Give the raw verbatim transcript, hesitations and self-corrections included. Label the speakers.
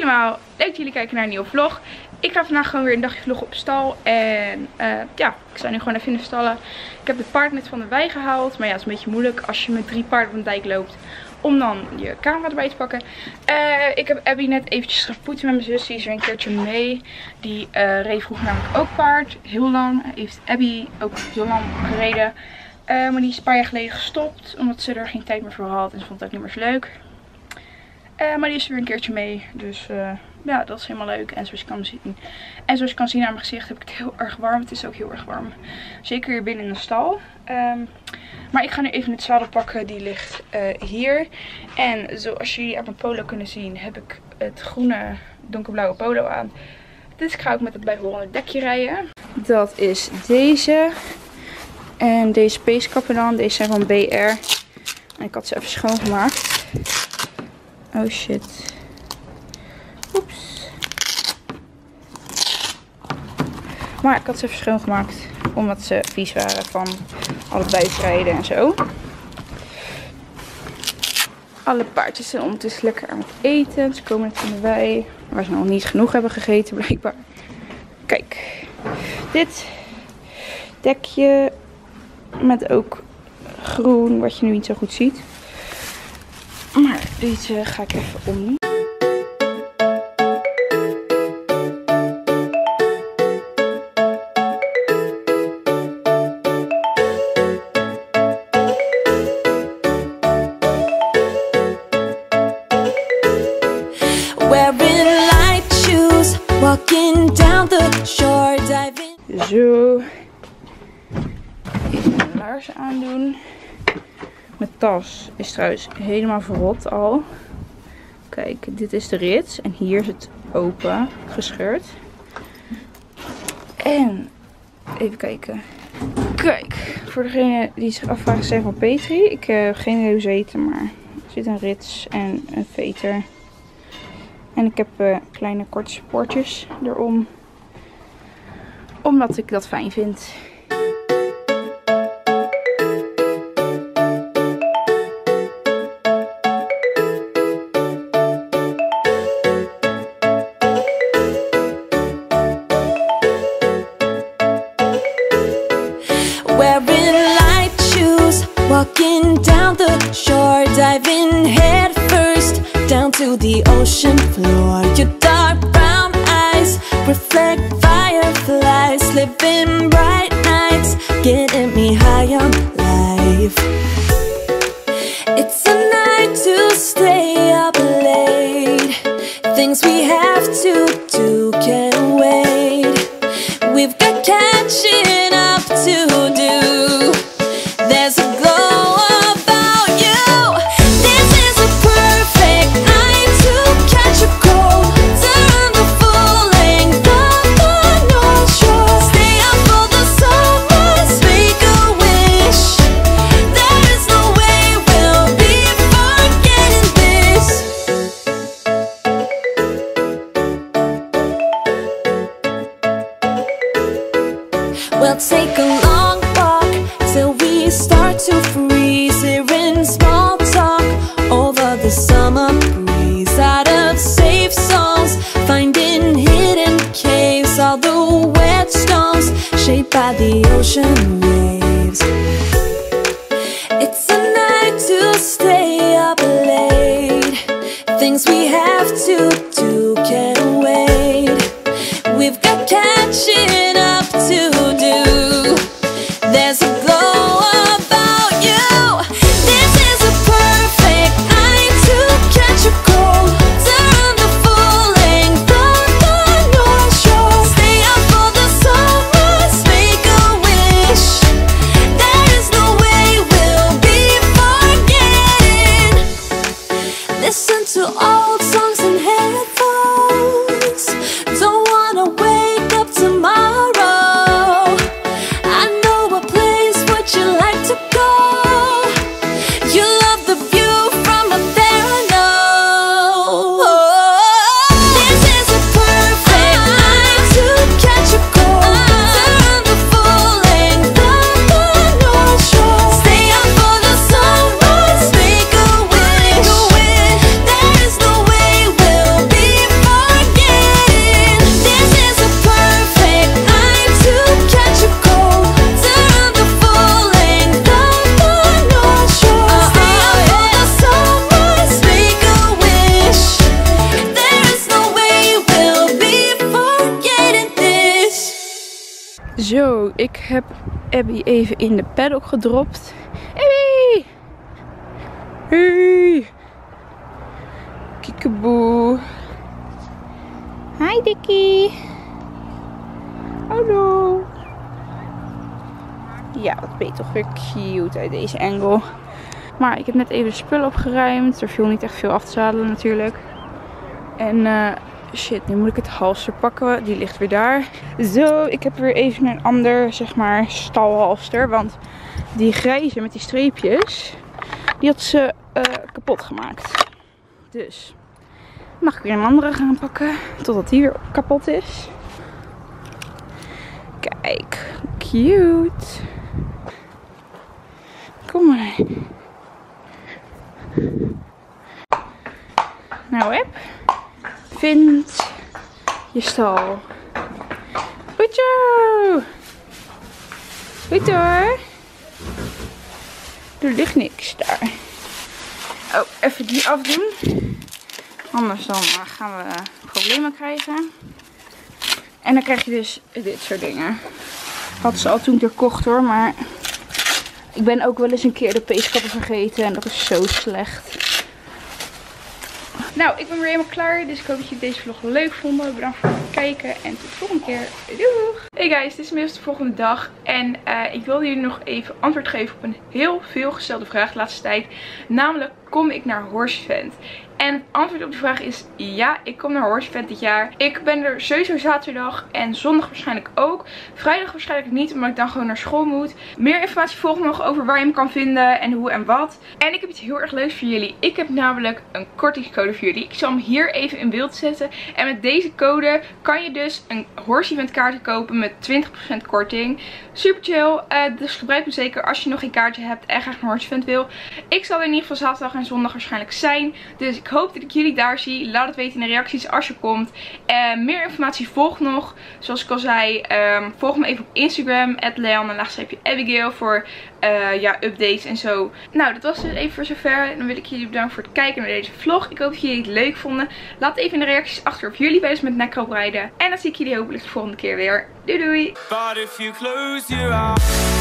Speaker 1: allemaal, leuk dat jullie kijken naar een nieuwe vlog. Ik ga vandaag gewoon weer een dagje vloggen op stal. En uh, ja, ik sta nu gewoon even in de stallen. Ik heb de paard net van de wei gehaald. Maar ja, het is een beetje moeilijk als je met drie paarden op een dijk loopt om dan je camera erbij te pakken. Uh, ik heb Abby net eventjes gepoetst met mijn zus. Die is er een keertje mee. Die uh, reed vroeger namelijk ook paard. Heel lang. Heeft Abby ook heel lang gereden. Uh, maar die is een paar jaar geleden gestopt. Omdat ze er geen tijd meer voor had. En ze vond het ook niet meer zo leuk. Uh, maar die is er weer een keertje mee. Dus uh, ja, dat is helemaal leuk. En zoals je kan zien, en zoals je kan zien aan mijn gezicht heb ik het heel erg warm. Het is ook heel erg warm. Zeker hier binnen in de stal. Um, maar ik ga nu even het zadel pakken. Die ligt uh, hier. En zoals jullie aan mijn polo kunnen zien heb ik het groene donkerblauwe polo aan. Dus ik ga ook met het bijhorende dekje rijden. Dat is deze. En deze spacekappen dan. Deze zijn van B R. En ik had ze even schoongemaakt. Oh shit. Oeps. Maar ik had ze even schoongemaakt. Omdat ze vies waren van al het buitenrijden en zo. Alle paardjes zijn ondertussen lekker aan het eten. Ze komen net van de wei. Waar ze nog niet genoeg hebben gegeten blijkbaar. Kijk. Dit dekje. Met ook groen. Wat je nu niet zo goed ziet. Maar deze ga ik even omdoen. Zo. Even mijn laarzen aandoen. Mijn tas is trouwens helemaal verrot al. Kijk, dit is de rits. En hier is het open gescheurd. En even kijken. Kijk, voor degene die zich afvragen, zijn van Petri. Ik heb geen idee hoe ze eten, maar er zit een rits en een veter. En ik heb uh, kleine korte supportjes erom. Omdat ik dat fijn vind.
Speaker 2: Walking down the shore, diving head first down to the ocean floor. Your dark brown eyes reflect fireflies, living bright nights, getting me high on life. It's a night to stay up late. Things we have to do can't wait. We've got catching up to do. There's a We'll take a long walk till we start to freeze. Hearing small talk over the summer breeze. Out of safe zones, finding hidden caves. All the whetstones shaped by the ocean waves. It's a night to stay up late. Things we have to do can't wait. We've got catching up to do.
Speaker 1: Zo, ik heb Abby even in de paddock gedropt. Abby! Hey! Kiekeboe. Hi Dikkie. Hallo. Ja, wat ben je toch weer cute uit deze angle. Maar ik heb net even de spullen opgeruimd. Er viel niet echt veel af te zadelen natuurlijk. En uh, shit, nu moet ik het halster pakken. Die ligt weer daar. Zo, ik heb weer even een ander, zeg maar, stalhalster. Want die grijze met die streepjes, die had ze uh, kapot gemaakt. Dus mag ik weer een andere gaan pakken. Totdat die weer kapot is. Kijk, cute. Kom maar. Nou, Eb. Vind je stal. Goed zo. Goed hoor. Er ligt niks daar. Oh, even die afdoen. Anders dan gaan we problemen krijgen. En dan krijg je dus dit soort dingen. Had ze al toen ik er kocht hoor, maar ik ben ook wel eens een keer de peeskappen vergeten en dat is zo slecht. Nou, ik ben weer helemaal klaar, dus ik hoop dat jullie deze vlog leuk vonden. Bedankt voor het kijken en tot de volgende keer. Doeg! Hey guys, dit is inmiddels de volgende dag en uh, ik wilde jullie nog even antwoord geven op een heel veel gestelde vraag de laatste tijd. Namelijk, kom ik naar Horse Event? En het antwoord op de vraag is ja, ik kom naar Horse Event dit jaar. Ik ben er sowieso zaterdag en zondag waarschijnlijk ook. Vrijdag waarschijnlijk niet, omdat ik dan gewoon naar school moet. Meer informatie volgt nog over waar je me kan vinden en hoe en wat. En ik heb iets heel erg leuks voor jullie. Ik heb namelijk een kortingscode voor jullie. Ik zal hem hier even in beeld zetten. En met deze code kan je dus een Horse Event kaartje kopen met twintig procent korting. Super chill. Uh, dus gebruik hem zeker als je nog geen kaartje hebt en graag naar Horse Event wil. Ik zal er in ieder geval zaterdag en zondag waarschijnlijk zijn. Dus ik hoop dat ik jullie daar zie. Laat het weten in de reacties als je komt. Uh, meer informatie volgt nog. Zoals ik al zei, um, volg me even op Instagram. at leanne laagstreepje abigail voor uh, ja, updates en zo. Nou, dat was dus even voor zover. Dan wil ik jullie bedanken voor het kijken naar deze vlog. Ik hoop dat jullie het leuk vonden. Laat even in de reacties achter of jullie bij eens met nekroop rijden. En dan zie ik jullie hopelijk de volgende keer weer. Doei doei!